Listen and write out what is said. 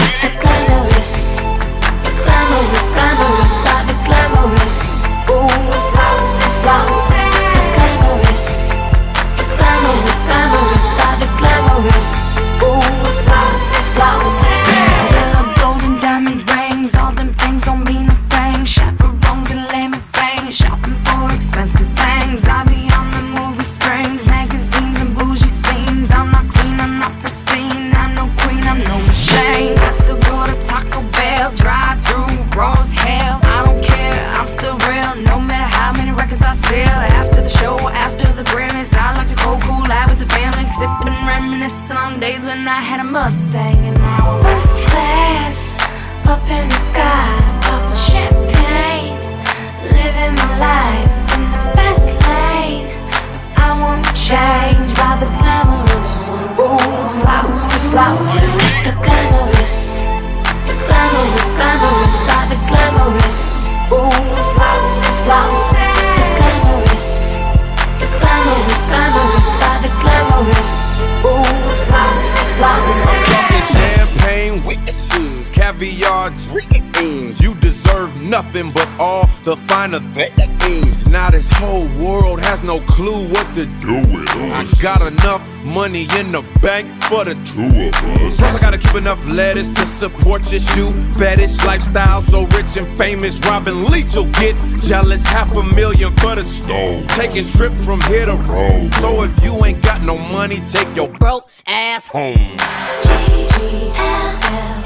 The glamorous, glamorous, glamorous, by the glamorous. Ooh, flousy, flousy. The glamorous, glamorous, glamorous, by the glamorous. Ooh, flousy, flousy. Yellow, golden, diamond rings, all them things don't mean a thing. Chaperones and limousines, shopping for expensive things. I be on the movie screens, magazines and bougie scenes. I'm not clean, I'm not pristine, I'm no queen, I'm no machine. I still go to Taco Bell, drive through Rose Hill. I don't care, I'm still real, no matter how many records I sell. After the show, after the Grammys, I like to go cool out with the family, sipping and reminiscing on days when I had a Mustang. And now first class, up in the sky, popping champagne, living my life in the fast lane. I won't change by the glamorous. Ooh, flousy, flousy. The glamorous, glamorous, glamorous, by the glamorous. Ooh, flousy, flousy. The glamorous, glamorous, glamorous, by the glamorous. Ooh, flousy, flousy. I'm talking champagne witnesses, caviar dreams. You deserve nothing but all the finer things. Now this whole world has no clue what to do with us. I got enough money in the bank for the two of us. Plus I gotta keep enough lettuce to support your shoe fetish lifestyle. So rich and famous, Robin Leach will get jealous. $500,000 for the stove, taking trips from here to Rome. So if you ain't got no money, take your broke ass home. GGLL.